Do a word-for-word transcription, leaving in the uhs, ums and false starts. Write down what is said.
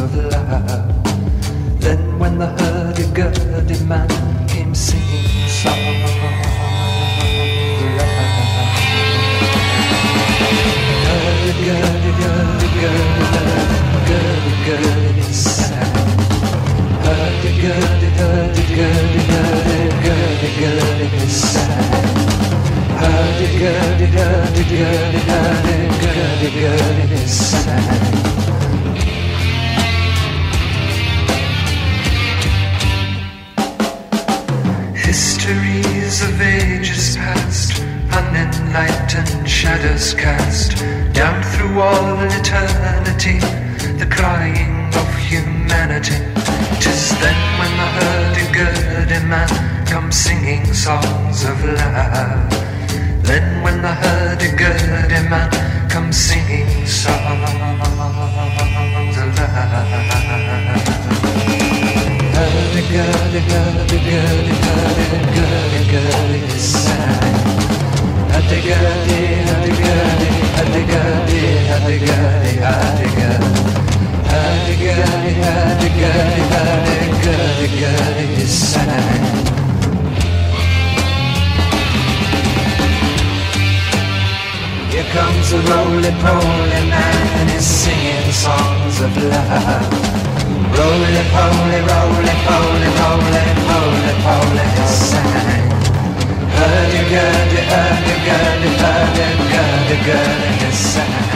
of love. Then when the hurdy-gurdy man came singing songs of love. Hurdy-gurdy, hurdy-gurdy, hurdy-gurdy sang. Hurdy-gurdy, hurdy-gurdy, hurdy-gurdy sang. Hurdy-gurdy, hurdy-gurdy, hurdy-gurdy sang. Histories of ages past, unenlightened shadows cast down through all eternity, the crying of humanity. 'Tis then when the hurdy-gurdy man comes singing songs of love. Then when the hurdy-gurdy man comes singing songs of love. Hurdy-gurdy, hurdy-gurdy, hurdy-gurdy sang. Hurdy-gurdy, hurdy-gurdy, hurdy-gurdy, hurdy-gurdy, hurdy-gurdy. Hurdy-gurdy, hurdy-gurdy, hurdy-gurdy sang. Here comes a roly-poly man, he's singing songs of love. Roly-poly, roly-poly, roly-poly, poly, sang. Hurdy-gurdy, hurdy-gurdy, hurdy-gurdy, hurdy-gurdy, sang.